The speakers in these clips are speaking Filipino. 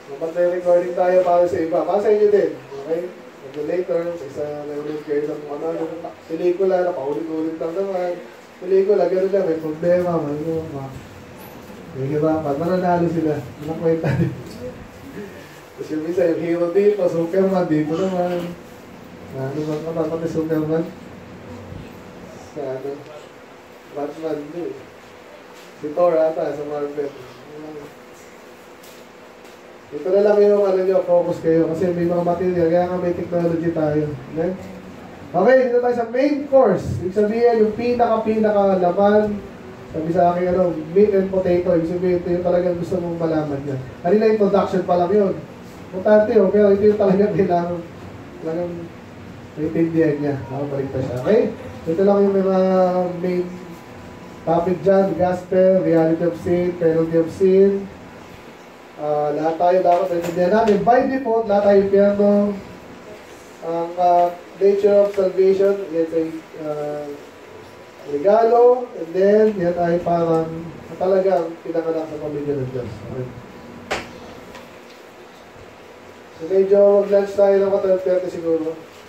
Mag-recording tayo para sa iba. Para sa inyo din. Okay? Later, sa isa na-release kayo ng ano, pelikula na paulit-ulit lang naman. Pelikula, gano'n lang, may problema, may hirapan. Mananalo sila. Manakwenta din. Tapos yung isa, yung hero dito, Superman dito naman. Ano bang kapag ni Superman? Sa ano? Batman din. Si Thor ata sa Marvel. Ito na lang yung ano nyo, focus kayo kasi may mga material, kaya nga may technology tayo. Okay? Okay, dito tayo sa main course. Ibig sabihin, yung pinaka laman, sabi sa akin, ano, meat and potato. Ibig sabihin, ito yung talagang gusto mong malaman niya. Kanina introduction pa lang yun. Importante yun, pero ito yung talagang kailangan, talagang maintindihan niya. Nakabalik pa siya. Okay? Ito lang yung mga main topic dyan. Gospel, reality of sin, penalty of sin. Lahat tayo dapat naintindihan namin. By default, lahat tayo piano. Ang nature of salvation, yan ay regalo. And then, yan ay parang talagang pinanganak sa pamilya ng Diyos. Okay. So, medyo mag-lunch tayo ng 12:30 siguro.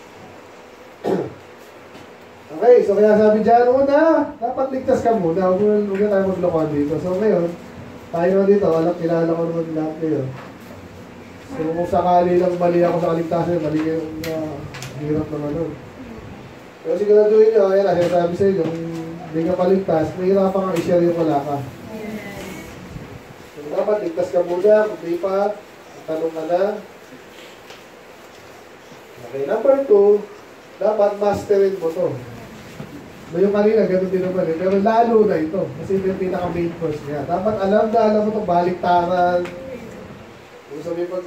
Okay, so kaya sabi dyan, una, dapat ligtas ka muna. Huwag na tayo magloko dito. So, ngayon, tayo na dito, kilala ko naman lahat kayo. So kung sakali lang mali ako sa kaligtasan, mali kayong hirap naman nun. Pero siguraduhin nyo, ayan na, sinasabi sa inyo, kung hindi ka paligtas, mahirapan kang i-share yung wala ka. So dapat ligtas ka muna, kung di pa, tanong ka na. Okay, number 2, dapat masterin mo to. Yung kanina, gano'n din naman eh. Pero lalo na ito. Kasi ito yung pinaka-main course niya. Dapat alam mo itong baliktaran. Kung sabihin pag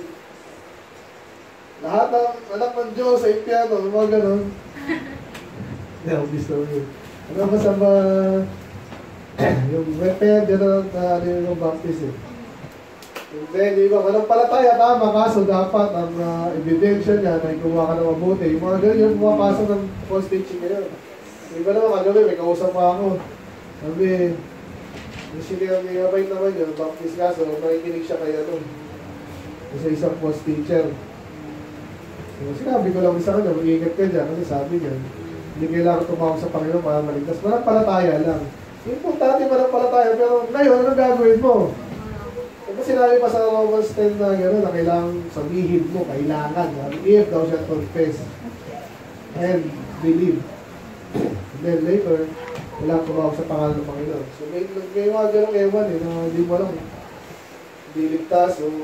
lahat ng anak ng Diyos sa piano, mga gano'n. Hindi ako gusto yun. Ano ba sa mga yung repent, gano'n na yung baptist eh. And then, yung iba, manampalataya, tama, kaso dapat ang ebidensya niya na ikuha ka na mabuti. Yung mga gano'n, yung pumapasok ng false teaching ngayon. Iba naman kagabi, may kausap pa ako. Sabi, sinigabay naman yun, baptist kaso, makikinig siya kay ano, sa isang false teacher. So, sinabi ko lang sa kanya, mag-iingat ka dyan, kasi sabi niya, hindi kailangan tumawag sa Panginoon para maligtas. Manampalataya lang. Importante manampalataya, pero ngayon, anong gagawin mo? Kasi sinabi pa sa Romans 10 na gano'n, na kailangan sabihin mo, kailangan. If thou shalt confess and believe. And then later, wala tumawag sa pangalan ng Panginoon. So may mga ganong ewan eh, na hindi mo alam. Hindi ligtas o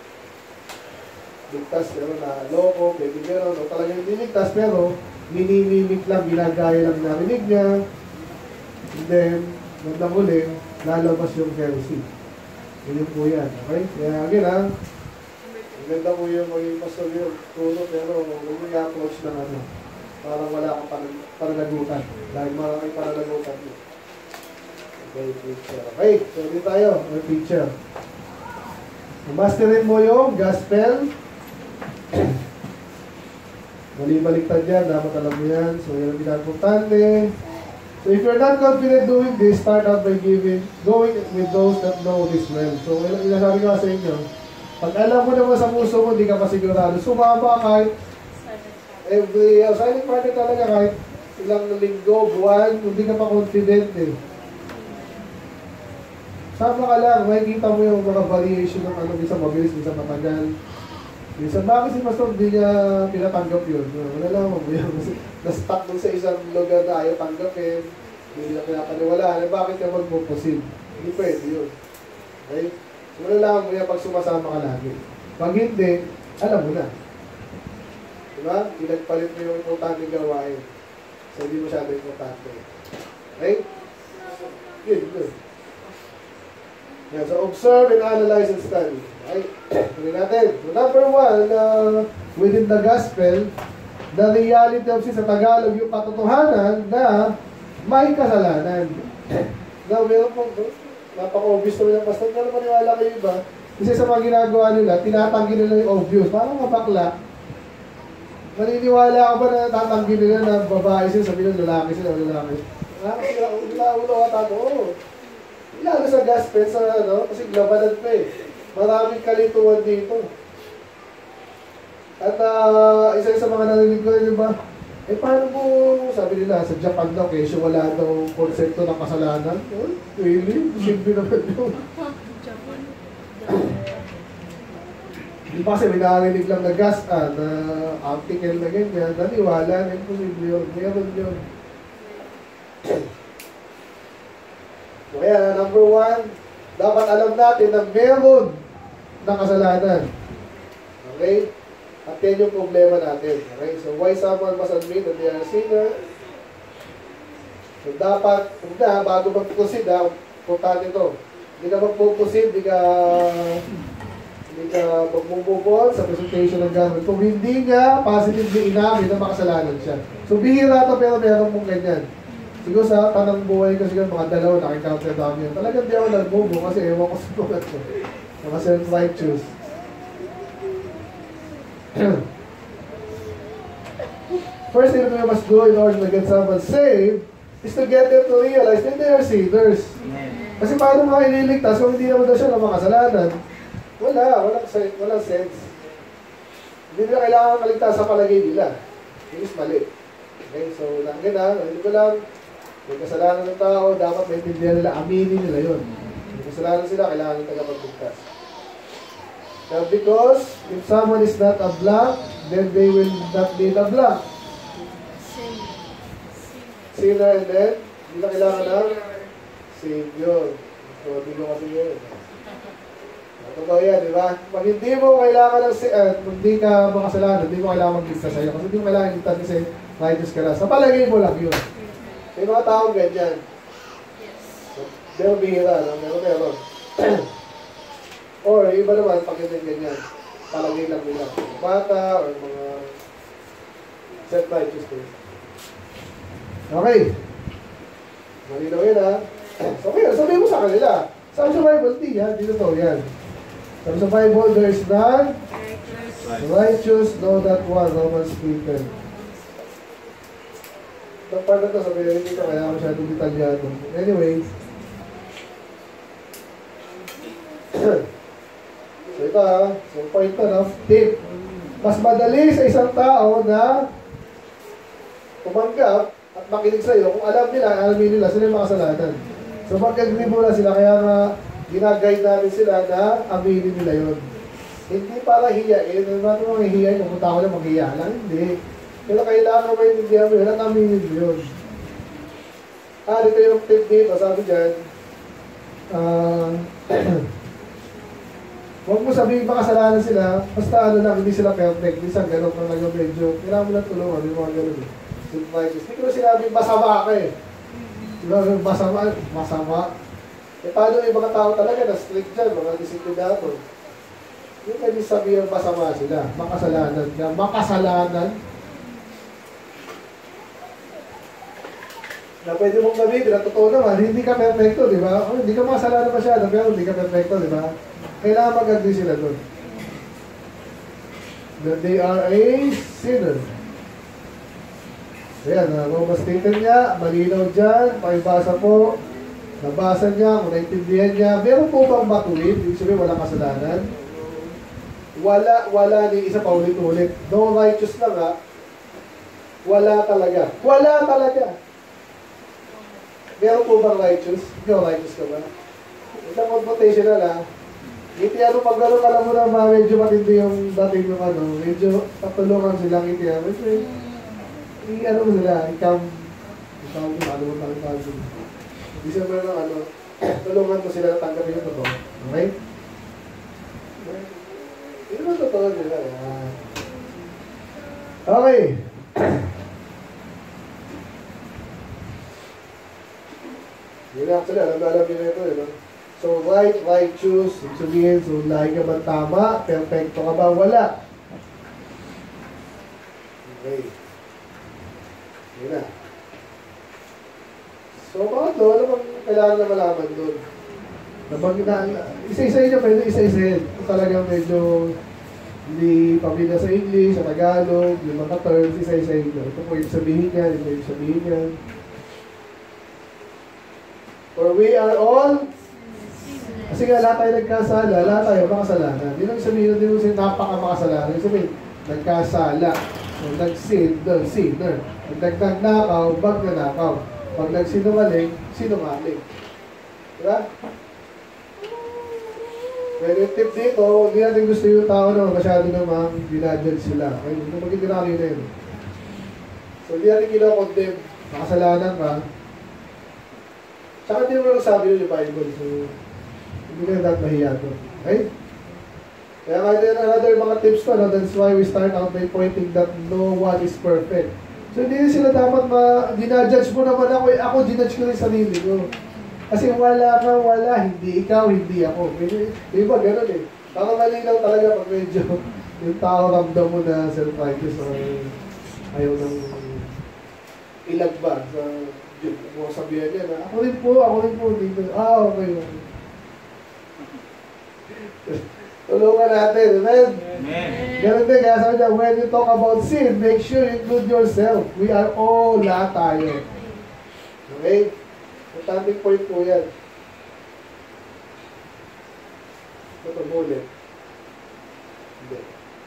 ligtas pero na loko, pwede meron, o talagang hindi ligtas pero minimimik lang, ginagaya lang narinig niya. And then, bandang huli, lalabas yung heresy. Yun po yan, okay? Kaya again ha, maganda po yung maging pastor yung tulog pero huwag yung i-approach ng ano. Parang wala kang pananagutan. Dahil maraming pananagutan mo. Okay, picture. Okay, so dito tayo. May picture. Masterin mo yung gospel. Mali-baliktad yan. Dapat alam mo yan. So, yan ang pinag-importante. So, if you're not confident doing this, start out by going with those that know this well. So, inasabi ko sa inyo, pag alam mo naman sa puso mo, hindi ka pa sigurado. Sumama kahit every silent party talaga kahit ilang linggo, buwan, hindi ka pa confident eh. Sama ka lang, makikita mo yung mga variation ng ano, minsan mabilis, minsan matagal. Minsan, bakit si Pastor hindi niya pinatanggap yun? Wala lang mo yun. Kasi na-stuck dun sa isang lugar na ayaw tanggapin, hindi nila pinapaniwalaan. Bakit ka magpupusin? Hindi pwede yun. Okay? So, wala lang mo yan pag sumasama ka lagi. Pag hindi, alam mo na. Diba? Pinagpalit mo yung importante gawain. So, hindi masyado importante. Okay? Good. Yeah, so, observe and analyze and study. Okay? Tuloy natin. So, number 1, within the gospel, the reality of sin sa Tagalog, yung katotohanan na may kasalanan. Now, meron po, napaka-obvious naman yung pastor. Kaya maniwala kayo iba. Kasi sa mga ginagawa nila, tinatanggi nila yung obvious. Parang mabakla. Maniniwala ka ba na tatanggi nila na babae sila, sabi ng lalaki sila, lalaki? Nakakasila, ulo ka tato. Lalo sa gospel, sa ano, kasi labanan pa eh. Maraming kalituhan dito. At isa sa mga narinig ko, di ba? Paano mo, sabi nila, sa Japan daw, kesyo wala daw konsepto ng kasalanan. Oh, really? Simple naman yun. Di ba kasi may narinig lang na gas, na article na ganyan, naniwala, imposible yun. Meron yun. Kaya, number 1, dapat alam natin na meron na kasalanan. Okay? At yan yung problema natin. Okay? So, why someone must admit that they are a sinner? So, dapat, bago mag-proceed, importante ito. Hindi ka mag-proceed, hindi ka mag-move sa presentation ng government. Kung hindi niya positively inamin na makasalanan siya. So, bihira ito, pero meron mong ganyan. Siguro sa tanang buhay ko, siguro mga dalawa nakikounter namin yan. Talagang di ako nag-move kasi ewan ko sa mga ito. Mga self-righteous. First thing we must do in order to get someone saved is to get them to realize that they are sinners. Kasi paano mga ililigtas kung hindi naman daw siya na makasalanan? Walang sense. Hindi nila kailangan kaligtas sa palagay nila. It is mali. Okay, so langin hindi ko lang, may kasalanan ng tao, dapat maintindihan nila, aminin nila yun. May kasalanan sila, kailangan ng tagapagligtas. Now, because if someone is not a blank, then they will not need a blank. Sinner, and then, hindi na kailangan ng Savior. So, hindi mo kasi yun. Totoo yan, di ba? Pag hindi mo kailangan ng hindi ka makasalanan, hindi mo kailangan magligtas sa'yo. Kasi hindi mo kailangan ligtas kasi righteous ka na. Sa palagay mo lang yun. May mga taong ganyan. So, pero bihira, no? Meron. Or, iba naman, pag ganyan, palagay lang nila. Mga bata, or mga self-righteous things. Okay. Malinaw yun, ha? So, kaya, sabihin mo sa kanila. Sabi sa Bible, di totoo yan. Sabi sa Bible, there is none righteous, no that one, Romans 3:10. Itong part na ito, sabihin dito, kaya masyadong detalyado. Anyway, so ito so point ito, no? Tip. Mas madali sa isang tao na tumanggap at makinig sa'yo kung alamin nila sila yung makasalanan. So mag-agree muna sila, kaya nga ginaguide namin sila na aminin nila yun. Hindi para hiyain, naman mo mga hiyain, pumunta ko lang maghiya lang, hindi. Pero kailangan maintindihan mo yun at aminin mo yun. Dito yung tip dito, sabi dyan, huwag mo sabihin makasalanan sila, basta hindi sila perfect, minsan gano'n kung medyo, kailangan mo lang tulungan, yung mga gano'n eh. Hindi ko na sinabing masama ka eh. Diba, masama. Paano yung mga tao talaga na strict dyan, mga disiplinato? Yung hindi sabihin masama sila, makasalanan ka, makasalanan. Na pwede mong gamitin, na totoo naman, hindi ka perfecto, di ba? Hindi ka makasalanan masyado, pero hindi ka perfecto, di ba? Kailangan mag-agree sila doon. That they are a sinner. Ayan, mastated niya, malinaw dyan, pakibasa po, nabasa niya, kung naintindihan niya, meron po bang matuwid? Ibig sabihin, walang kasalanan? Wala ni isa pa ulit-ulit. No righteous lang ha. Wala talaga. Wala talaga. Meron po bang righteous? Ikaw, righteous ka ba? Ito confrontational ha. Iti pag gano'n alam mo na medyo matindi yung dating yung medyo patulungan silang iti ano mo sila, ikaw December ng tulungan mo sila na tanggapin yung totoo. Okay? Yun ang totoo nila. Okay. Yun actually, alam nyo na ito. So, righteous, sabihin, so lahi ka ba tama? Perfecto ka ba? Wala. Okay. Yun na. So, pangatlo, ano bang kailangan na malaman doon? Isa-isa nyo, pwede isa-isa. Talagang medyo hindi pamilya sa English, sa Tagalog, yung mga terms, isa-isa nyo. Ito po yung sabihin niya, ito yung sabihin niya. For we are all Kasi nga lahat tayo nagkasala, lahat tayo makasalanan. Yun ang sabihin, hindi mo siya napaka-makasalanan. Yung sabihin, nagkasala. So, nag-sin, sinner. Pag nagnakaw, bag na nakaw. Pag nagsinungaling, sinungaling. Diba? Well, yung tip dito, hindi natin gusto yung tao na masyado namang dinadyan sila. Okay, hindi naman ginagawa na yun. So, hindi natin kinakondemn. Makasalanan ka. Tsaka hindi mo lang sabi yun yung Bible. So, hindi ka dapat mahiya to. Okay? Kaya kahit another mga tips ko, no? That's why we start out by pointing that no one is perfect. So, hindi sila dapat dinadjudge mo naman ako. Ako, dinadjudge ko rin sarili ko. Kasi wala ka, wala. Hindi ikaw, hindi ako. Diba, ganun eh. Baka mali lang talaga pag medyo yung tao ramdam mo na self-righteous o ayaw ng ilagba sa mo sabihan niya na ako rin po dito. Okay. Tulungan natin, amen? Ganun din, kaya sabi niya, when you talk about sin, make sure you include yourself. We are all lahat tayo. Okay? Importanting point po yan. Ito muli. Hindi.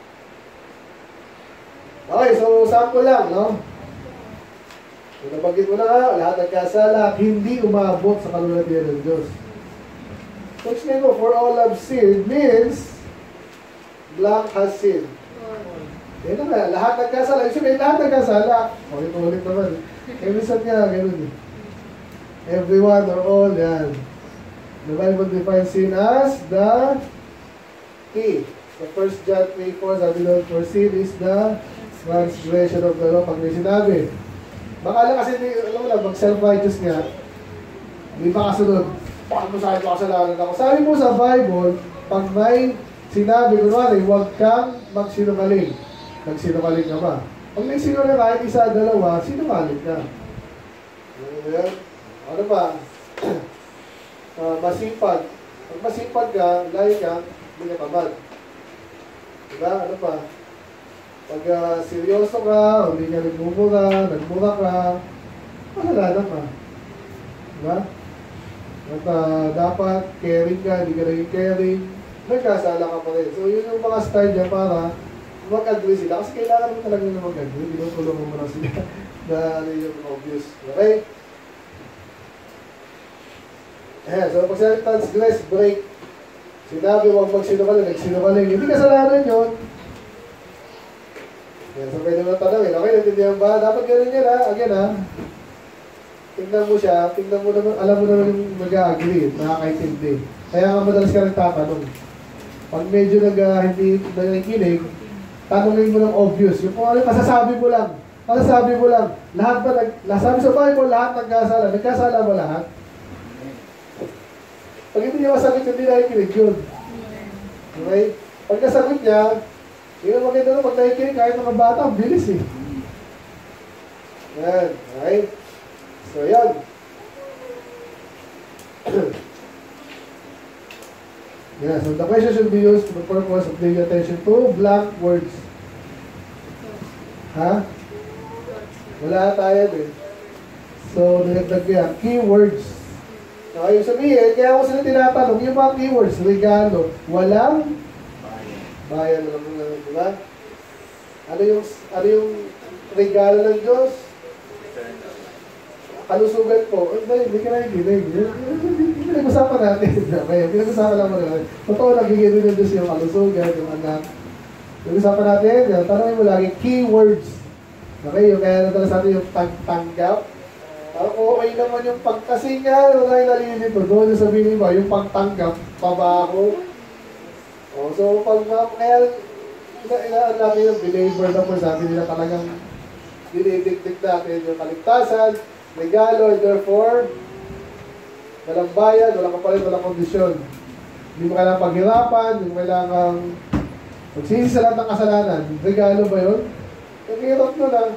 Okay, so sample lang, no? So, nabanggit mo na nga, lahat nagkasala, hindi umabot sa kalulatian ng Diyos. So, explain mo, for all have sinned means blank has sinned. Yan na nga, lahat nagkasala. Ibig sabihin, lahat nagkasala. Ulit naman. Eh, minsan nga, gano'n eh. Everyone or all, yan. The Bible defines sin as the key. So, 1 John 3:4, sabi doon, for sin is the transgression of the law. Pag may sinabi, baka lang kasi, alam mo lang, mag-self-righteous nga, hindi pa kasunod. Bakit mo sa akin kasalanan ako? Sabi mo sa Bible, pag may sinabi, kunwari, huwag kang magsinungaling. Nagsinungaling ka ba? Pag may sinungaling kahit isa, dalawa, sinungaling ka. Ano ba? Masipag. Pag masipag ka, lahi ka, hindi ka tamad. Diba? Ano pa? Pag seryoso ka, o hindi ka nagmura ka, kasalanan ka. Diba? At dapat caring ka, hindi ka naging caring, nagkasala ka pa rin. So yun yung mga style dyan para mag-agree sila. Kasi kailangan mo talaga na mag-agree. Tinutulungan mo na sila na ano yung obvious. Okay? Ayan, so pag sinabi transgress, break. Sinabi huwag magsinungaling, nagsinungaling. Hindi kasalanan yun. Ayan, so pwede mo tanongin. Okay, natindihan ba? Dapat ganun yan ha. Again ha. Tingnan mo siya, tingnan mo naman, alam mo naman yung mag-agree, nakakaintindi. Kaya nga madalas ka nagtatanong. Pag medyo hindi nakikinig, tanongin mo lang obvious. Yung kung ano, masasabi mo lang. Lahat ba, sabi sa Bible, lahat nagkasala. Nagkasala ba lahat? Pag hindi niya masagot, hindi nakikinig yun. Okay? Pag nasagot niya, yun ang maganda na pag nakikinig, kahit mga bata, ang bilis eh. Yan. Okay? So, yan. Yeah, so the question should be used for the purpose of paying attention to blank words. Ha? Wala tayo eh. So, nilagdag ko yan. Keywords. Okay, sabihin, kaya ako sila tinatanong, yung mga keywords, regalo, walang bayan lang muna, di ba? Ano yung regalo ng Diyos? Kalusugan po. Hindi ka nakikinig. Pinag-usapan natin. Pinag-usapan lang mo natin. Totoo, nagiging rin ng Diyos yung kalusugan, yung anak. Pinag-usapan natin, tanongin mo lagi, keywords. Okay, yung kaya natala sa atin yung pagtanggap. Okay naman yung kasi nga, wala yung nalilito. Doon yung sabihin mo, yung pagtanggap, pabaho. So, kaya, inaan natin yung believer na po, sabi nila talagang dinidikdik natin yung kaligtasan, regalo, and therefore, walang bayan, walang kapalit, walang kondisyon. Hindi mo kailangang paghirapan, hindi mo kailangang magsisi sa lahat ng kasalanan. Regalo ba yun? Naghihirap nyo na.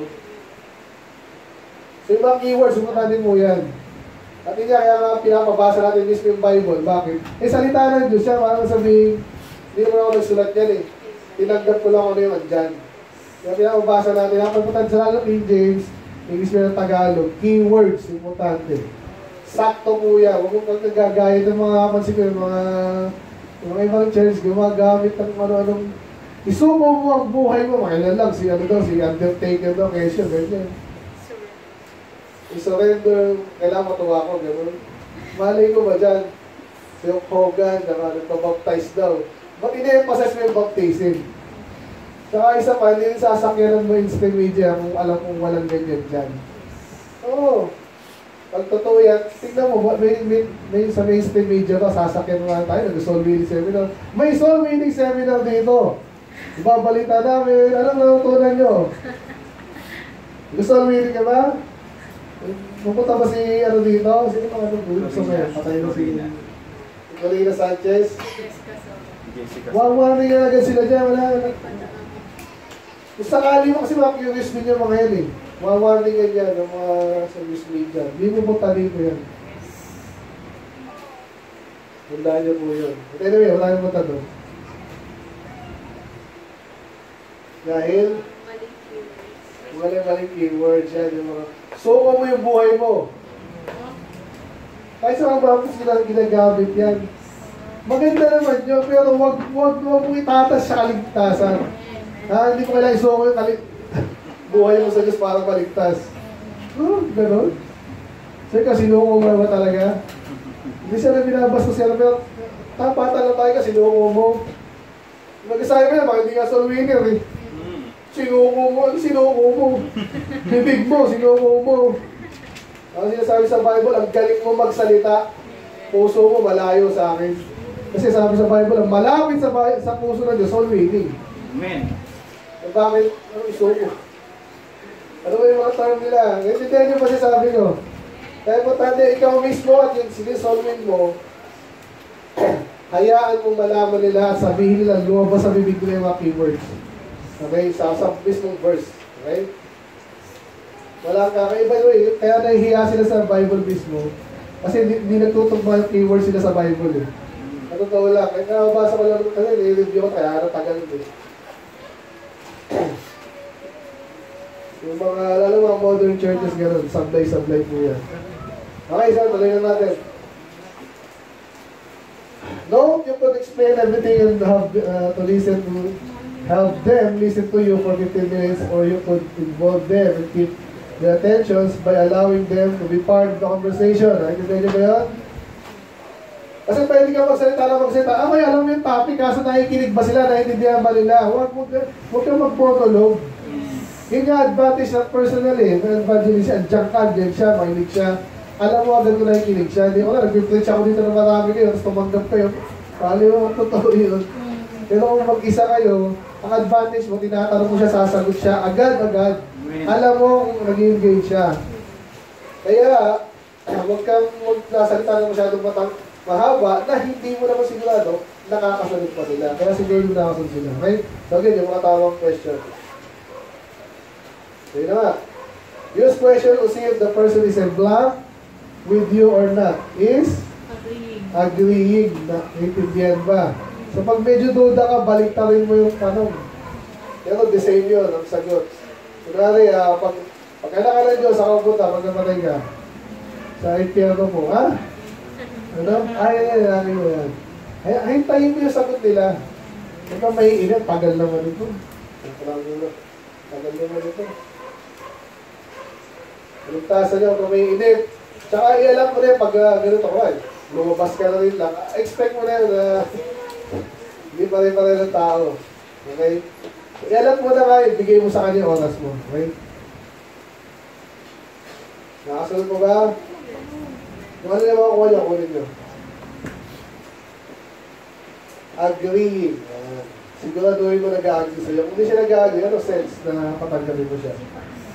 So, yung mga keywords, sumuntanin mo yan. At hindi kaya nga pinapabasa natin mismo yung Bible. Bakit? Salita ng Diyos siya, parang sabihin, hindi naman ako nagsulat yan eh. Tinanggap ko lang ano yung andyan. Kaya pinapabasa natin, ang pagpuntan sa lalo King James, English ng Tagalog, keywords, importante. sakto po yan. Huwag mo pag nagagaya ng mga kapansin ko, yung mga ibang church, gumagamit ng ano-anong isumo mo ang buhay mo. Makailan lang, si Undertaker daw, kesyo, ganyan. I-surrender, kailangan matuwa ko, gano'n. Malay ko ba dyan? Si Hogan, nagpa-baptize daw. Ba't ina-emphasize mo yung baptism? Saka isa pa, hindi sasakyanan mo instant media kung alam kong walang ganyan dyan. Oo. Pag totoo yan, tignan mo, may sa mainstream media to, sasakyan mo nga tayo, nag-soul winning seminar. May soul winning seminar dito. Ibabalita namin, anong natutunan nyo? Nag-soul winning ka ba? Pupunta ba si ano dito? Sino mga anong group? So ngayon, patay na si Corina Sanchez. Warning na agad sila dyan. Wala. Kung sakali mo kasi mga curious din yung mga yan eh. Warning yan yan ng mga service media. Hindi mo punta dito yan. Tandaan nyo po yun. But anyway, wala yung punta doon. Dahil maling keywords yan yung mga suko mo yung buhay mo. Kahit sa mga baptist ginagamit yan. Maganda naman yun, pero wag mo itatas sa kaligtasan. Hindi mo kailangan isuko yung buhay mo sa Diyos para maligtas. Ganon. Sir, kasi sinuko mo ba talaga? Hindi siya na binabas ko siya, pero tapatan lang tayo kasi sinuko mo. Mag-isabi mo naman, hindi ka soul winner eh. Sinuko mo. Bibig mo, sinuko mo. Ang sinasabi sa Bible, ang galing mo magsalita, puso mo malayo sa akin. Kasi sabi sa Bible, ang malapit sa puso ng Diyos, soul winning. Amen. Bakit? Ano isuko? Ano ba yung mga term nila? Naintindihan nyo pa siya sabi ko. Kaya importante, ikaw mismo at yung sinisolving mo, hayaan mong malaman nila at sabihin nila, lumabas sa bibig nila yung mga keywords. Okay? Sa mismong verse. Okay? Walang kakaiba yun. Kaya nahihiya sila sa Bible mismo. Kasi hindi nagtutugma yung keywords sila sa Bible eh. Natotoo lang. Kaya nakabasa ko lang kasi nire-review ko kaya tagal eh. Yung mga, lalo mga modern churches gano'n, sablay-sablay po yan. Okay, so tuloy na natin. No, you could explain everything and have to listen to, help them listen to you for 15 minutes, or you could involve them and keep their attentions by allowing them to be part of the conversation. Naintindihan niyo ba yun? Kasi pwede ka magsalita na magsalita, may alam mo yung topic, kaso nakikinig ba sila, naintindihan ba nila? Huwag kang mag-protolog. Yung nga advantage na personally, evangelist siya, adjunct siya, mahilig siya. Alam mo agad ko nakikinig siya. Hindi ko na, nag-preach ako dito ng marami kayo, tapos tumanggap kayo. Pali mo, totoo yun. Pero kung mag-isa kayo, ang advantage mo, tinatanong mo siya, sasagot siya, agad-agad. Alam mo kung nag-engage siya. Kaya, huwag kang nasalita na masyadong mahaba na hindi mo naman sigurado nakakasunod pa sila. Kaya siguro yung nakasunod sila. Okay? So again, yung mga tawang question. Okay na nga. Use question to see if the person is in blank with you or not. Is? Agreeing. Naintindihan ba? So pag medyo duda ka, baliktarin mo yung tanong. Pero the same yun, ang sagot. Kunwari, pag kailangan ka ng Diyos, ako punta, pag namatay ka. Sa impyerno po, ha? Ano? Ay, mo yan. Hintayin mo yung sagot nila. Kaya may init, tagal naman ito. Tagal naman ito. Kaligtasan niyo kung may init. Tsaka ialam mo rin pag ganito ko ay. Lumabas ka na rin lang. Expect mo rin na hindi pa rin ng tao. Okay? Ialam mo na nga, ibigay mo sa kanya oras mo. Okay? Nakasunod mo ba? Kung ano naman kuha niyo, kunin niyo. Agreeing. Siguraduhin mo nag-agree sa'yo. Kung hindi siya nag-agree, ano sense na patanggalin mo siya?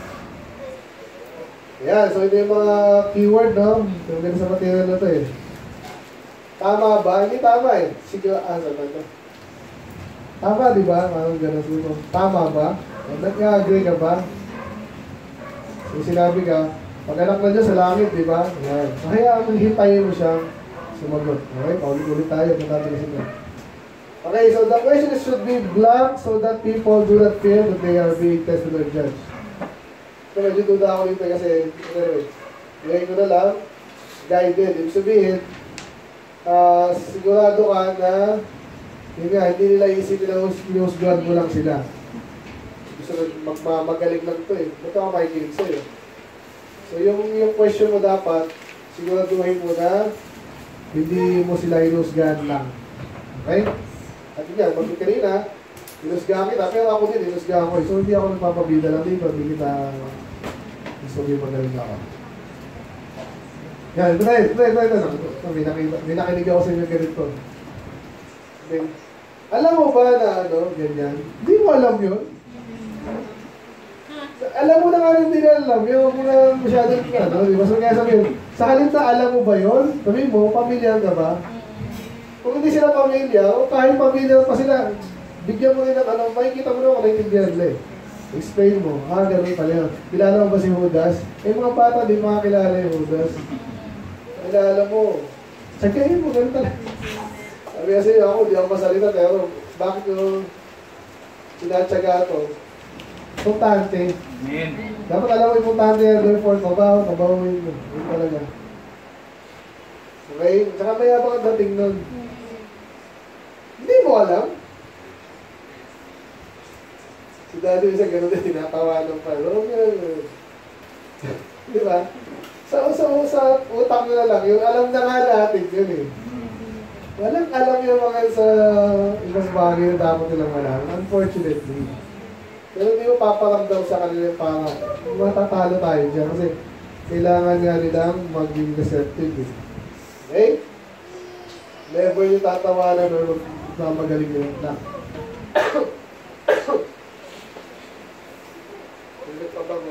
Ayan, so ito yung mga keyword, no? Yung ganun sa material na ito eh. Tama ba? Hindi tama eh. Sige, saan ba ito? Tama, di ba? Parang ganun siguro. Tama ba? Nag-agree ka ba? Yung sinabi ka, pag-anak na Diyos sa langit, di ba? Ayan. So, kaya hintayin mo siyang sumagot. Okay? Paulit-ulit tayo. Okay, so the question should be blank so that people do not feel that they are being tested or judged. So, medyo duda ako dito kasi, anyway, ngayon ko na lang, guided. Ibig sabihin, sigurado ka na yun nga, hindi nila isipin na hinusgahan mo lang sila. Gusto na magmagaling lang to eh. Ba't ako makikinig sa'yo? So yung question mo dapat, siguraduhin mo na hindi mo sila hinusgahan lang. Okay? At yun nga, bakit kanina, hinusgahan kita, pero ako din, hinusgahan ko. So hindi ako nagpapabida lang dito, hindi kita gusto mo yung magaling ako. Yan, may nakinig ako sa inyo ganito. Alam mo ba na ano, ganyan? Hindi mo alam yun. Alam mo na nga rin din alam, yung mga masyadong ano, di ba? So kaya sabihin, sa halip na alam mo ba yun? Sabihin mo, pamilyar ka ba? Kung hindi sila pamilya, o kahit pamilyar pa sila, bigyan mo rin ng ano, makikita mo na kung naiintindihan nila eh. Explain mo, ganun pala yun. Kilala mo ba si Judas? Eh mga bata, di makakilala yung Judas. Kilala mo. Sagkayin mo, ganun talaga. Sabi kasi ako, di ako masalita, pero bakit yung sinatsaga ito? Importante. Amen. Dapat alam mo importante yan doon for kabawin mo. Yun talaga. Okay? Tsaka mayabang ang dating nun. Hindi mo alam. Si Daddy isa gano'n din, tinatawanan pa. Di ba? Sa utak nyo na lang, yung alam na nga natin yun eh. Walang alam yung mga sa ibang bagay na dapat nilang alam. Unfortunately. Pero hindi mo paparamdam sa kanila para matatalo tayo dyan. Kasi kailangan nga nilang maging receptive. Okay? Never yung tatawanan o mamagaling nyo lang. Ulit pa ba mo?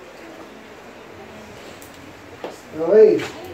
Okay.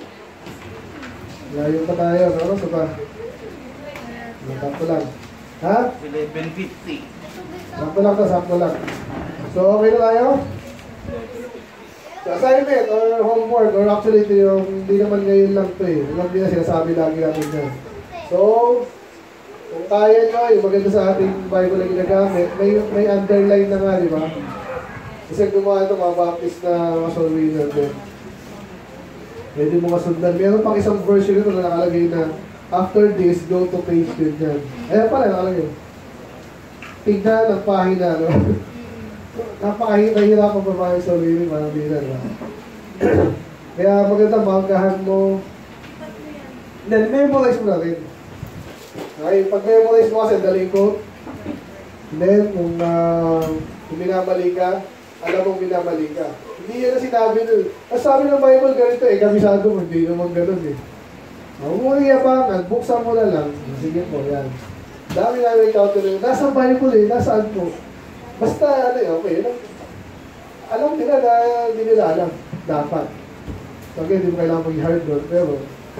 Layo pa tayo. Ano sa ba? Sakto lang. Ha? 11:50. Sakto lang to, sakto lang. So, okay na tayo? So, assignment or homework, or actually ito yung, hindi naman ngayon lang ito eh. Alam niyo na sinasabi lagi natin yan. So, kung kaya nyo, yung maganda sa ating Bible na ginagamit, may underline na nga, di ba? Kasi gumawa ito, mga Baptist na Mason Winner din. Pwede mo kasundan. Meron pang isang version ito na nakalagay na after this, go to page yun dyan. Ayan pala, nakalagay. Tignan ang pahina, no? Napakahirap ang babae sa ulirin, parang bilan, no? Kaya maganda, manggahan mo. Then, memorize mo na rin. Okay, pag memorize mo kasi, daling quote. Then, kung minamali ka, alam mong minamali ka. Hindi yan na sinabi nun. Ang sabi ng Bible ganito eh, kabisado mo, hindi naman ganun eh. Huwag mo iyabangan, buksan mo na lang. Sige po, yan. Dami namin encounter na yun. Nasa Bible eh, nasaan po? Basta ano eh, okay. Alam nila na hindi nila alam. Dapat. So again, hindi mo kailangan mag-hard doon. Pero,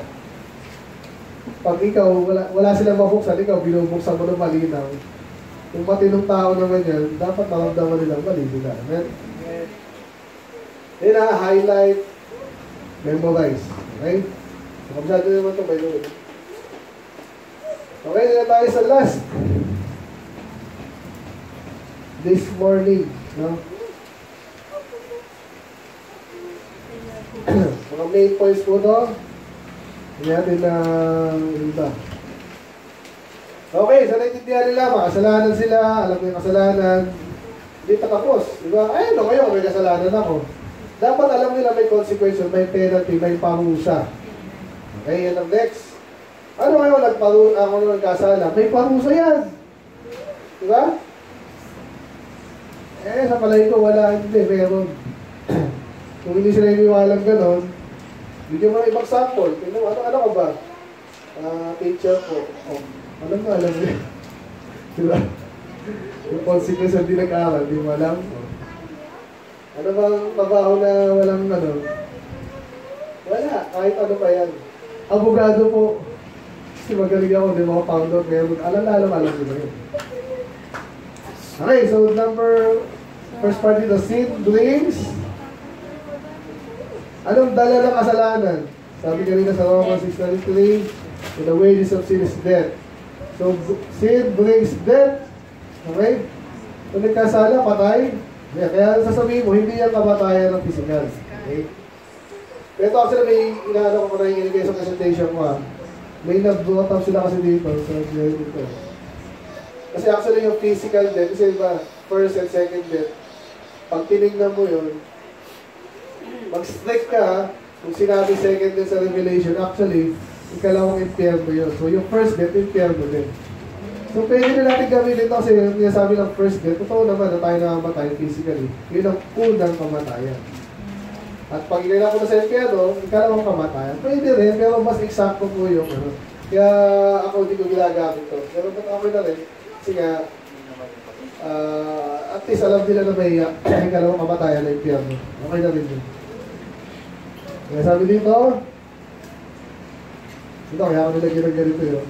pag ikaw, wala silang mabuksan, ikaw binubuksan mo ng malinaw. Kung matinong tao naman yan, dapat maramdaman nilang mali nila. Amen? Then highlight, memorize. Okay? So, kabisado naman ito, by the way. Okay, na tayo sa last. This morning, no? Mga main points po ito. Hindi natin na iba. Okay, so naintindihan nila, makasalanan sila, alam ko yung kasalanan. Hindi pa tapos, di ba? Ay, ano ngayon, may kasalanan ako. Dapat alam nila may consequence, may penalty, may parusa. Okay, yan ang next. Ano ngayon, ako nagkasala? May parusa yan. Di ba? Eh, sa palay ko, wala, hindi, meron. Kung hindi sila iniwalang ganon, bigyan mo ng ibang sample. Tingnan mo, ano ka ba? Teacher ko. Oh, alam mo niya. Diba? Yung consequence hindi nag-aaral, di mo alam. Ano bang trabaho na walang ano? Wala, kahit ano pa yan. Abogado po. Kasi magaling ako, di ba? Found out ngayon. Alam nila yun. Okay, so first part dito, sin brings. Anong dala ng kasalanan? Sabi kanina sa Romans 6:23, so the wages of sin is death. So sin brings death. Okay? Kung nagkasala, patay. Kaya sasabihin mo, hindi yan kamatayan ng physical. Okay? Pero actually may inaano ko na yung sa presentation ko ha. May nag-brought up sila kasi dito sa dito. Kasi actually yung physical death, kasi ba, first and second death, pag tinignan mo yun, mag-strike ka ha, kung sinabi second death sa Revelation, actually, ikalawang impyerno yun. So yung first death, impyerno din. So pwede na natin gamitin ito kasi yung sinasabi ng first death, totoo naman na tayo nakamatay physically. Yun ang unang kamatayan. At pag ilalak ko na sa impyerno, ikalawang kamatayan. Pwede rin, pero mas eksakto po yung ano. Kaya ako hindi ko ginagamit to. Pero ba't ako na rin? Kasi nga, at least alam nila na may ikalawang kamatayan na impyerno. Okay na rin yun. Kaya sabi dito, kaya ako nilagyan ng ganito yun.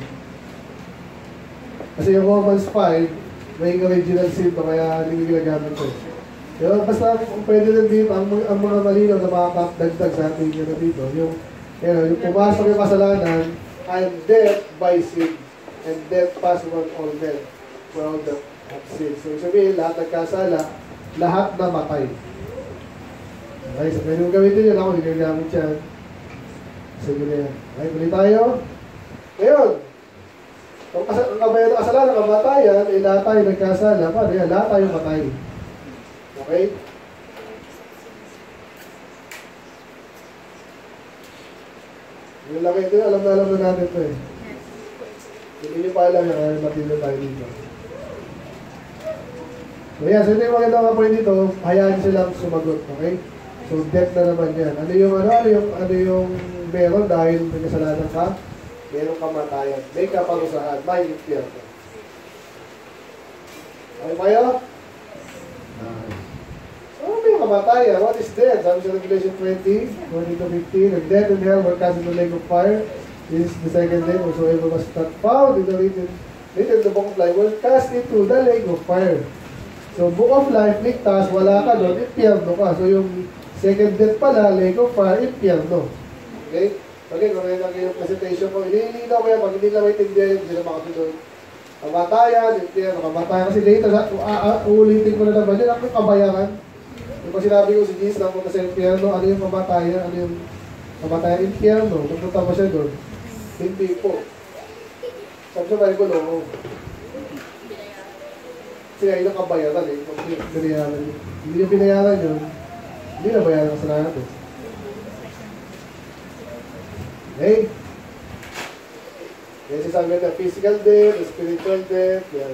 Kasi yung Romans 5, may original sin to, kaya hindi ko ginagamit ko. Pero basta kung pwede rin dito, ang mga malinaw na makakadagdag sa ating yun dito, yung pumasok yung kasalanan, and death by sin, and death passed on all men, for all that have sin. So sabihin, lahat nagkasala, lahat namatay. Okay, so pwede mo gamitin yun, ako hindi ko ginagamit yan. Sige na yan. Okay, tuloy tayo. Ngayon, kung ang kabayan ng kasalanan, kamatayan, eh lahat tayo nagkasala, paano yan? Lahat tayo matay. Okay? Yung laki ito, alam na natin ito eh. Hindi nyo pa alam yan, matilo tayo dito. So yan, so ito yung maganda nga point dito, hayaan silang sumagot, okay? So death na naman yan. Ano yung meron dahil may kasalanan ka? Merong kamatayan. May kaparusahan. May impyerno. Ay kayo? So, may kamatayan. What is death? Sabi sa Revelation 20, 20-15, and death and hell were cast into the lake of fire. This is the second day. Whosoever was not found in the written the book of life was cast into the lake of fire. So, book of life, ligtas, wala ka doon, impyerno ka. So, yung second death pala, lake of fire, impyerno. Okay? Okay, kung rin yung presentation ko, ililinaw ko yan, pag hindi na maintindihan, hindi na makasunod. Kamatayan, impyerno, kamatayan. Kasi later, uulitin ko na naman yun, ang kabayaran. Yung pag sinabi ko si Jesus na punta sa impyerno, ano yung kamatayan, ano yung kamatayan, impyerno, nagpunta ba siya doon? Hindi po. Sabi sa Bible, oo. Kasi ayun ang kabayaran eh, kung binayaran yun. Hindi yung binayaran yun, hindi na bayaran ang kasalanan natin. Okay? Yan sasabi natin, physical death, spiritual death, yan.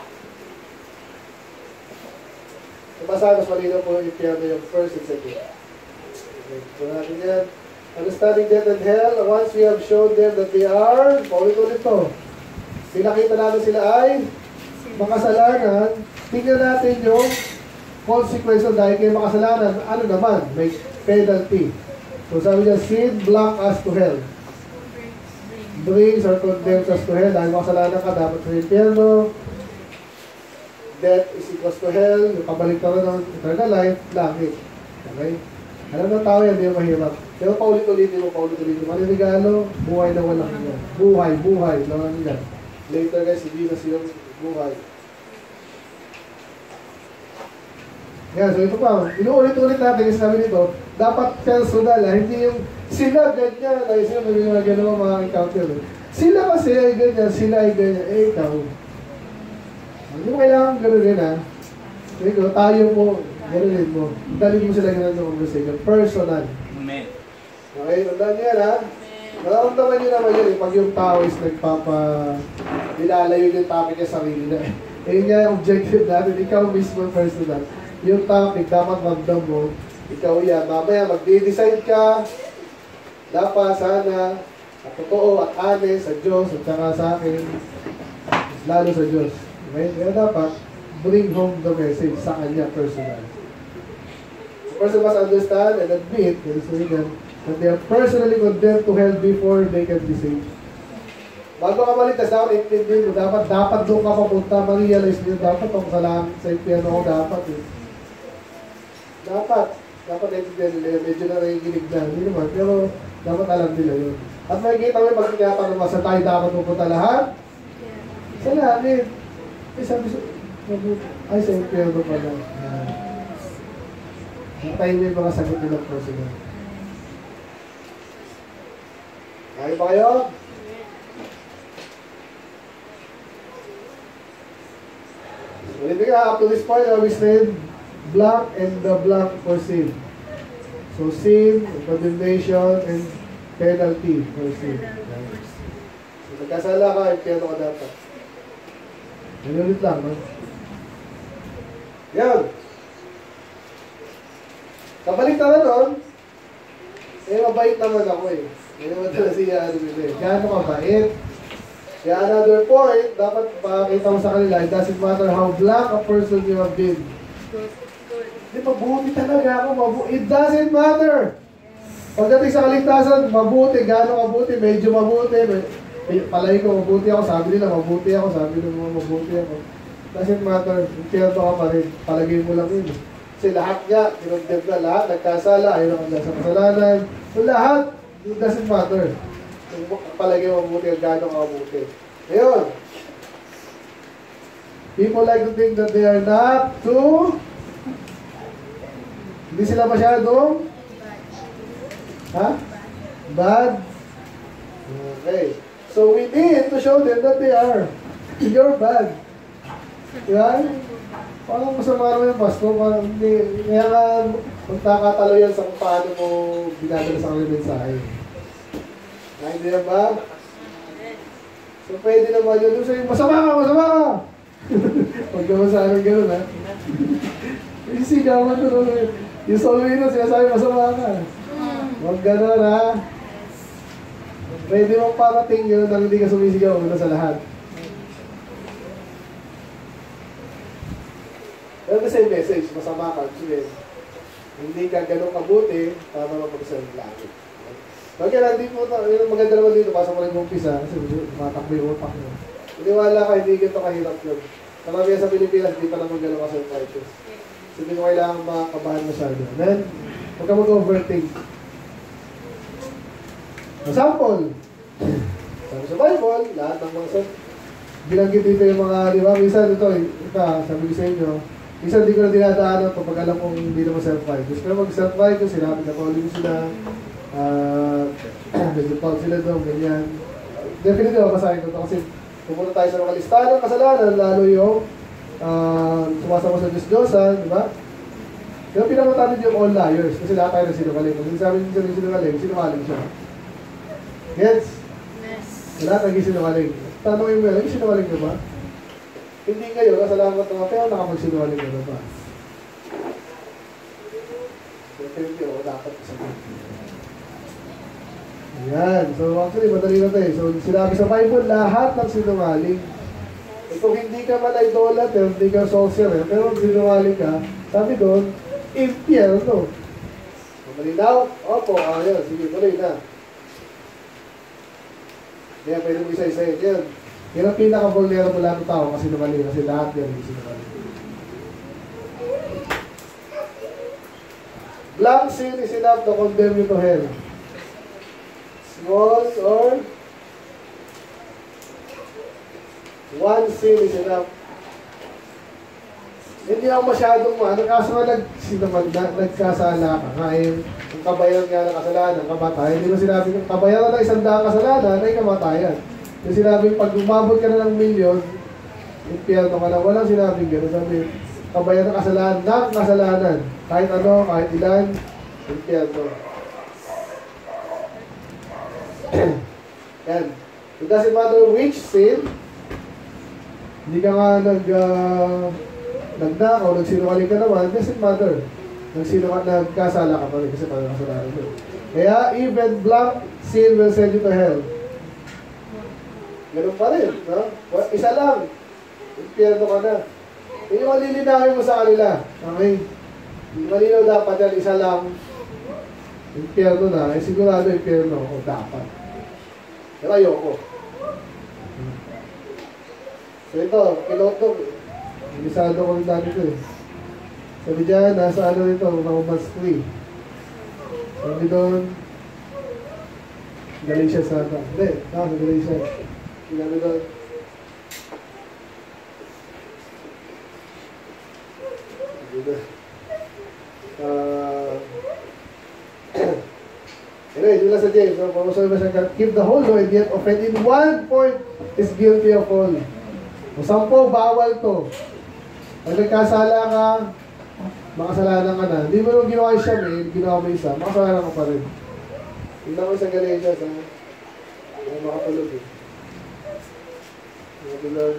Basta mas malinaw po yung impyerno yung first and second. Okay, so natin yan. Understanding death and hell, once we have shown them that they are, paulit-ulit to. Pinakita natin sila ay makasalanan, tingnan natin yung consequence dahil kayo makasalanan, ano naman, may penalty. So sabi niya, sin blank us to hell. Brings or condemns us to hell. Dahil makasalanan ka, dapat sa impyerno. Death is equals to hell. Yung kabalik ka rin ng eternal life, langit. Okay? Alam ng tao yan, hindi yung mahirap. Pero paulit-ulitin mo. Maninigaalo, buhay na walang hanggan. Buhay na walang hanggan. Later guys, hindi na silang buhay. Yan, so ito pa, inuulit-ulit natin yung sabi nito, dapat personal, hindi yung sila ganyan, ay sila may mga gano'n mga encounter. Sila kasi ay ganyan, sila ay ganyan, eh ikaw. Hindi mo kailangan gano'n rin ha. Ikaw, tayo mo, gano'n rin mo. Dalhin mo sila gano'n sa conversation, personal. Amen. Okay, tandaan niyo yan ha. Nararamdaman niyo naman yun, pag yung tao is nilalayo yung topic niya sarili na. Eh yun nga yung objective natin, ikaw mismo personal. Yung topic, dapat ramdam mo, ikaw yan. Mamaya, magde-decide ka, dapat sana, at totoo at honest sa Diyos at saka sa akin, lalo sa Diyos. Okay? Kaya dapat, bring home the message sa kanya personal. The person must understand and admit, that they are personally condemned to hell before they can be saved. Bago ka maligtas, dapat intindihin mo, dapat doon ka papunta, ma-realize mo, dapat ako sa impyerno ako dapat eh. Dapat naintindihan nila, medyo na nakikinig na, hindi naman, pero dapat alam nila yun. At makikita mo yung pag tinatanong mo, sa tayo dapat pupunta lahat? Sa langit. Eh sabi ay sa impyerno pala. Hintayin mo yung mga sagot nilang personal. Okay ba kayo? Ulitin ka, up to this point, I will say blank and the blank for sin. So sin, condemnation, and penalty for sin. So nagkasala ka, impyerno ka dapat. Ulit lang, no? Yan. Kabalik na nun, mabait naman ako eh. Hindi naman talaga siya, gaano kabait. Kaya another point, dapat makita mo sa kanila, it doesn't matter how black a person you have been. Hindi, mabuti talaga ako. It doesn't matter. Pagdating sa kaligtasan, mabuti, gaano mabuti, medyo mabuti. Palagi ko, mabuti ako. Sabi nila, mabuti ako. Sabi nila, mabuti ako. Doesn't matter. Impyerno ka pa rin. Palagay mo lang yun. Kasi lahat niya, kinondemn na lahat, nagkasala, ayaw na sa kasalanan. So lahat, it doesn't matter. Palagi mabuti, gaano ka mabuti. Ngayon, people like to think that they are not too. Hindi sila masyadong bad. Okay. So we need to show them that they are. You're bad. Diba? Parang masama naman yung pastor. Parang hindi. Kaya nga, magkakatalo yan sa kung paano mo binadala sa kanyang mensahe. Hindi na ba? So pwede naman yun. Sa'yo, masama ka! Huwag naman sa akin gano'n, ha? Isisigawan ko naman. Yung soluino, sinasabi, masama ka. Huwag gano'n, ha? Pwede mong parating yun na hindi ka sumisigaw una sa lahat. Pero the same message, masama ka. Hindi ka gano'ng kabuti para mapag-isa ng langit. Kaya hindi po ito, yung maganda naman dito, pasok mo rin yung umpisa, kasi matakbo yung utak mo. Iniwala ka, hindi ganito kahirap yun. Karamihan sa Pilipinas, hindi pa naman gano'n ka self-righteous. So hindi mo kailangan makakabahan masyado. Then, huwag ka mag-overthink. Example, sabi sa Bible, lahat ng mga binanggit dito yung mga, di ba, minsan ito, sabi ko sa inyo, minsan hindi ko na dinadaanan kapag alam kong hindi naman self-righteous. Pero mag self-righteous, sinabi na paulit sila, nag-talk sila doon, ganyan. Definitely, mapasahin ko ito kasi pupunta tayo sa mga listahan ng kasalanan, lalo yung sumasama sa Diyos-Diyosan, di ba? Pero pinakamatapit yung all liars, kasi lahat tayo nagsinungaling. Kung sabi niyo sa sinungaling, sinungaling siya. Gets? Yes. Lahat nagsinungaling. Tanongin mo yun, sinungaling nyo ba? Hindi kayo, kasalamat naman, pero nakapagsinungaling nyo ba? Definitely, dapat sabihin. Yan. So, actually, madali na ito eh. So, sinabi sa Bible, lahat ng sinungaling. E kung hindi ka man idolater, hindi ka sorcerer, pero sinungaling ka, sabi doon, impyerno. Malinaw? Opo, ayan. Sige, tuloy na. Kaya pwede mo isa-isa yun. Yan ang pinaka-vulnerable lang ng tao kasi sinungaling. Kasi lahat yan yung sinungaling. Blank sin is enough to condemn you to hell. Small or one sin is enough. Hindi ako masyadong kaso nga nagkasala ka. Ngayon, ang kabayaran nga ng kasalanan, kamatayan. Hindi mo sinabi kung kabayaran ng 100 kasalanan ay kamatayan. Yung sinabing pag umabot ka na ng milyon, impyerno ka na. Walang sinabing gano'n. Sabi, kabayaran ng kasalanan. Kahit ano, kahit ilan, impyerno. Yan. It doesn't matter which sin. Hindi ka nga nagnakaw, nagsinungaling ka naman, it doesn't matter. Nagkasala ka pa rin kasi parang kasalanan mo. Kaya even blank sin will send you to hell. Ganun pa rin, no? Isa lang. Impyerno ka na. Yung malilinawin mo sa kanila. Okay? Malinaw dapat yan, isa lang. Impyerno na. Sigurado impyerno ako dapat. Pero ayoko. So ito, piloto. Inisado ko rin dami ito eh. Sabi dyan, nasa ano ito, Romans 3. Sabi doon, Galatians sana. Hindi, nasa Galatians. Sabi doon, Anyway, yun lang sa James. So, pamusabi ba siya, keep the whole law and yet offend in one point is guilty of all. O 10, bawal to. Pag nagkasala ka, makasalanan ka na. Hindi mo nung ginawa siya, ginawa mo isa, makasalanan ka pa rin. Tingnan ko sa Galatians, ha? Ay, makatulog eh. Regular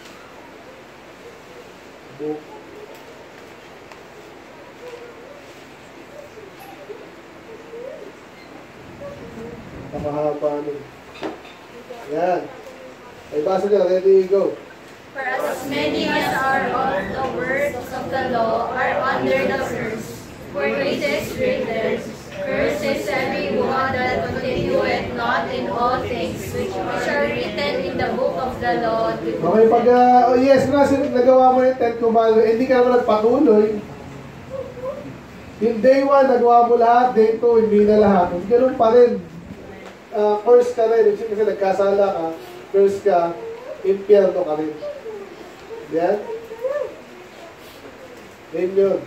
book. Napahaba nun. Yan. Ay, basa nyo. Ready, go. For as many as are of the works of the law are under the curse. For it is written, cursed is everyone that continueth not in all things which are written in the book of the law. Okay, pag, yes na, nagawa mo yung 10 commandments, hindi ka naman nagpatuloy. Yung day 1, nagawa mo lahat, day 2, hindi na lahat. Ganun pa rin. Curse ka rin. Kasi nagkasala ka, curse ka, impyerno ka rin. Yan? Yan yun.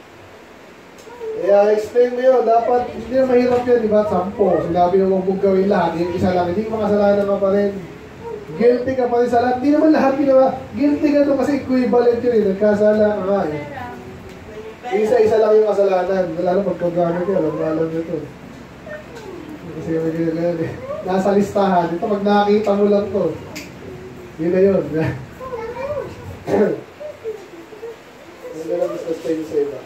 Kaya explain mo yun. Dapat, hindi na mahirap yun, di ba? 10. Sinabi na huwag mong gawin lahat. Yung isa lang, hindi makasalanan ka pa rin. Guilty ka pa rin sa lahat. Hindi naman lahat ginawa. Guilty ka to kasi equivalent yun eh. Nagkasala ka nga eh. Isa-isa lang yung kasalanan. Lalo pagkagamit yun. Alam nyo to. Kasi may ganyan eh. Nasa listahan. Ito pag nakakita mo lang to. Yun na yun. Hindi na mas na-stay sa iba.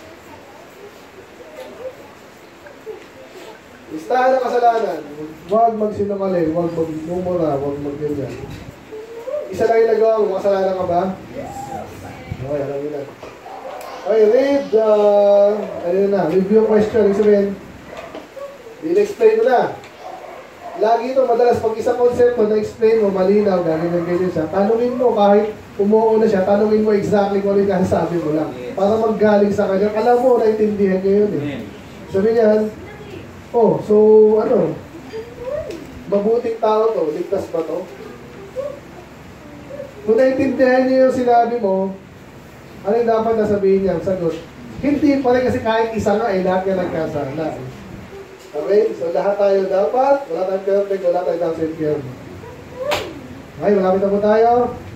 Listahan ng kasalanan. Huwag magsinungaling, huwag magmumura, huwag magganyan. Isa lang yung nagawa mo, kasalanan ka ba? Okay, alam mo na. Okay, read, ano na, review question. Ibig sabihin, in-explain mo na. Lagi ito, madalas pag isang konsepto na-explain mo, malinaw, ganyan siya. Tanungin mo, kahit umuo na siya, tanungin mo exactly kung ano yung kasasabi mo lang. Para maggaling sa kanya. Alam mo, naintindihan niya yun eh. Sabi niyan, oh, so ano, mabuting tao to, ligtas ba to? Kung naintindihan niyo yung sinabi mo, ano yung dapat nasabihin niya? Sagot, hindi pa rin kasi kahit isa nga lahat nga nagkasala. Okay? So lahat tayo dapat, wala tayong perfect, wala tayong down syndrome. Okay, malapit na po tayo.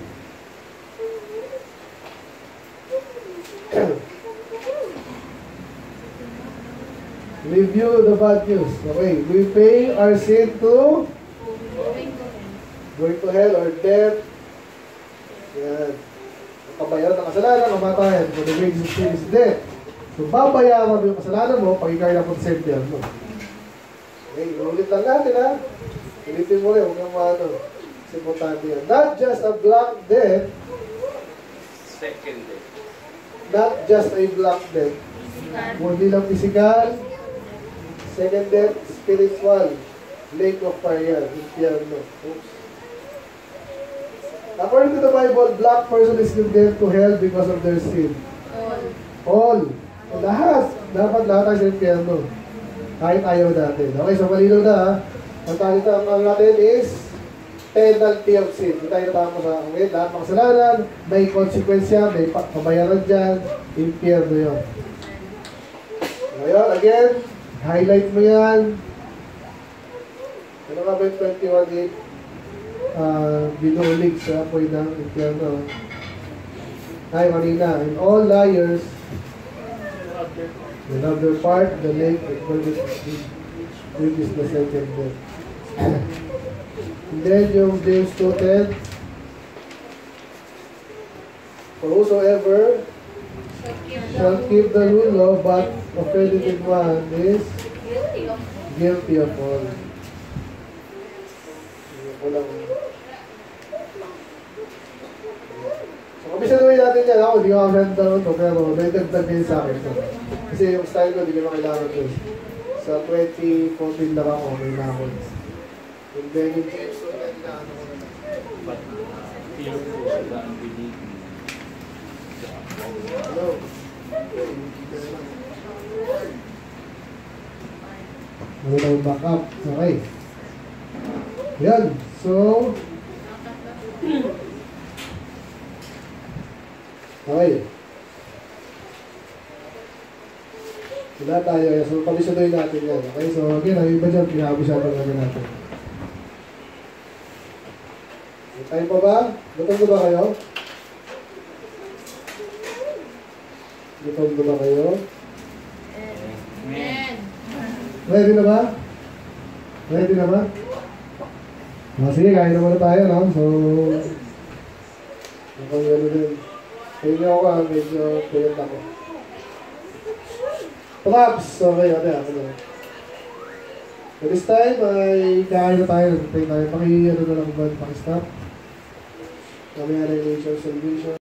Review the bad news. Okay, we pay our sin to going to hell or death. Yan. Kabayaran ng kasalanan, kamatayan. For the wages of sin is death. So, babayaran mo yung kasalanan mo pag ikaw na po sa impyerno. Okay, ulit lang natin ha. Ulitin mo rin, huwag kang maano. Kasi importante yan. Not just a black death. Second death. Not just a black death. Hindi lang physical. Second death, spiritual. Lake of fire, impyerno. Oops. According to the Bible, black person is condemned to hell because of their sin. All. Lahat. Dapat lahat ay sa impyerno. Kahit ayaw natin. Okay, so malinaw na ha. Ang talitang natin is penalty of sin. Hindi tayo natama sa lahat ng kasalanan, may konsekwensya, may pabayaran dyan, impyerno yun. Ngayon, again, highlight mo yan. Ano nga ba yung 21.8? Binulig sa apoy ng impyerno. Ay, manina. And all liars will have their part, the lake, which is the second death. And then yung James 2:10, for whosoever shall keep the rule law, but offended in one is guilty of all. So, kabisaduhin natin yan. Ako, hindi ko makakanta ito, pero naitagdag din sa akin ito. Kasi yung style ko, hindi ko makailangan ito. Sa 2014 lang ako, may nakon. And then yung James 2, inaano ko na lang. But fear po sila ang binig. Hello. Ano na yung backup? Okay. Yan. So, okay. Wala tayo. So, pabisudoy natin yan. Okay? So, again, ang iba dyan, pinabisado natin natin. May time pa ba? Gutom na ba kayo? Gutom na ba kayo? Amen. Ready na ba? Ready na ba? Sige, kain na muna tayo, no? So, mukhang gano'n din. Kaya ako ka, medyo puyat ako. Perhaps, okay, ate, ako na. So this time, ay kain na tayo. Nagtay tayo. Ano na lang ba? Pakistop. Kami na yung nature salvation.